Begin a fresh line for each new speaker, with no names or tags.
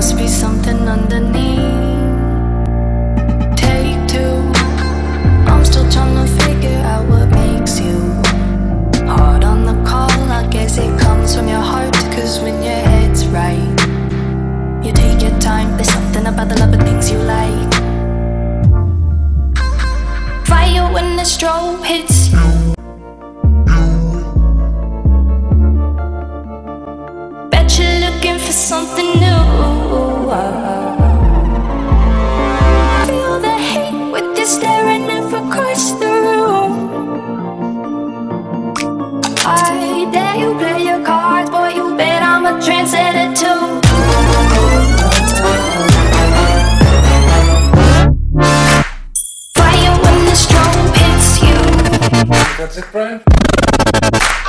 must be something underneath. Take two. I'm still trying to figure out what makes you hard on the call. I guess it comes from your heart, 'cause when your head's right, you take your time. There's something about the love of things you like. Fire when the strobe hits you. Bet you're looking for something new. Feel the hate with you staring across the room. I dare you play your cards, boy, you bet I'm a trendsetter too.
That's it, Brian?